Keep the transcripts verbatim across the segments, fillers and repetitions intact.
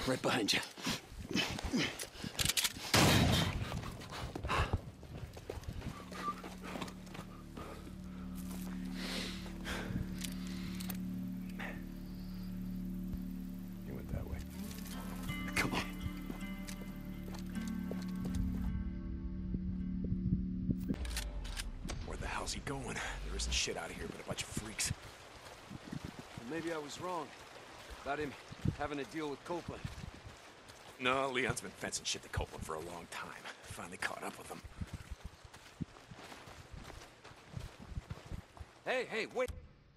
Right behind you. You went that way. Come on. Where the hell's he going? There isn't shit out of here but a bunch of freaks. Well, maybe I was wrong about him having a deal with Copeland. No, Leon's been fencing shit to Copeland for a long time. Finally caught up with him. Hey, hey, wait!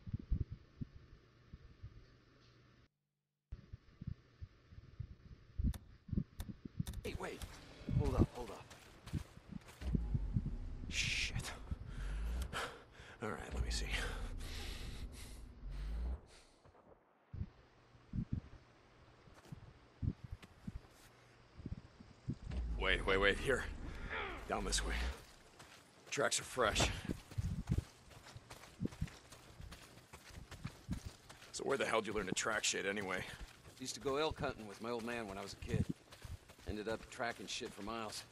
Hey, wait. Hold up, hold up. Shit. All right, let me see. Wait, wait, wait, here. Down this way. Tracks are fresh. So where the hell did you learn to track shit anyway? Used to go elk hunting with my old man when I was a kid. Ended up tracking shit for miles.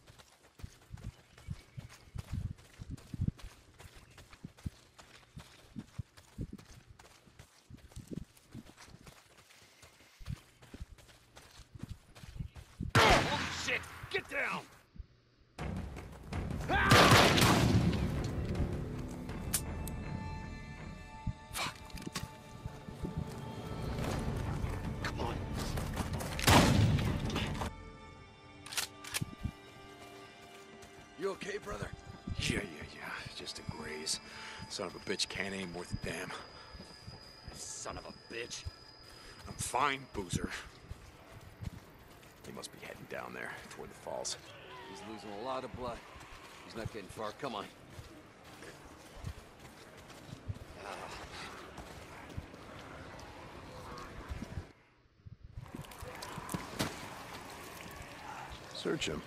Holy shit! Get down! Come on. You okay, brother? Yeah, yeah, yeah. Just a graze. Son of a bitch can't aim worth a damn. Son of a bitch. I'm fine, Boozer. He must be heading down there, toward the falls. He's losing a lot of blood. He's not getting far. Come on. Search him.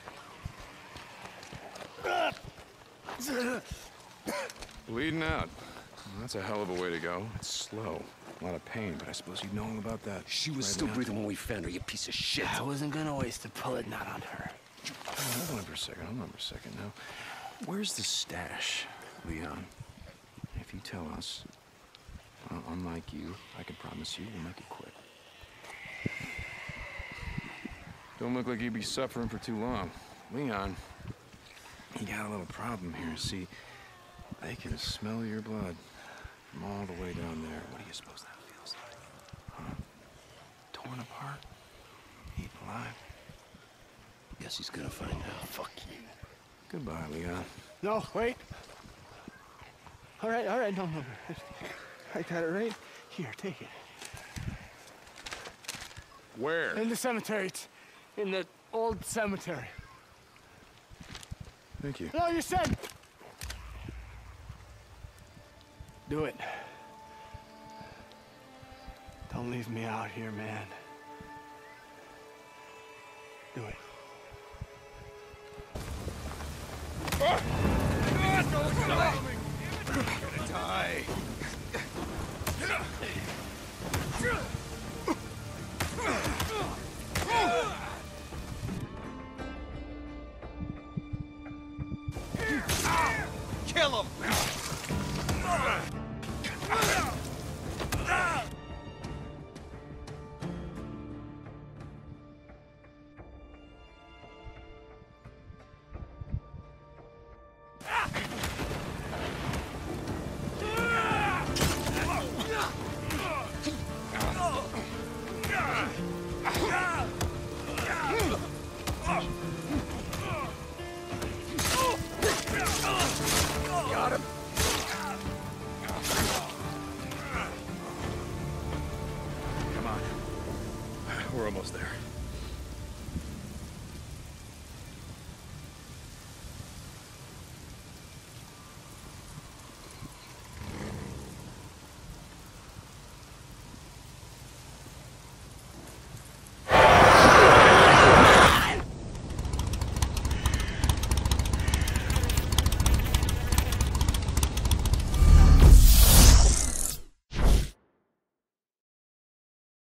Bleeding out. That's a hell of a way to go. It's slow. A lot of pain, but I suppose you know about that. She was right still now? breathing when we found her, you piece of shit. I wasn't gonna waste a bullet not on her. Oh, hold on for a second. Hold on for a second now. Where's the stash, Leon? If you tell us, well, unlike you, I can promise you we'll make it quick. Don't look like you'd be suffering for too long. Leon, you got a little problem here. See, they can smell your blood from all the way down there. What do you suppose that feels like? Huh? Torn apart? Eaten alive? Guess he's gonna find out. Fuck you. Goodbye, Leon. No, wait. All right, all right, no, no. I got it right here. Take it. Where? In the cemetery. It's in the old cemetery. Thank you. No, you said. Do it. Don't leave me out here, man. Do it. Gonna die. Kill him! Got him. Come on. We're almost there.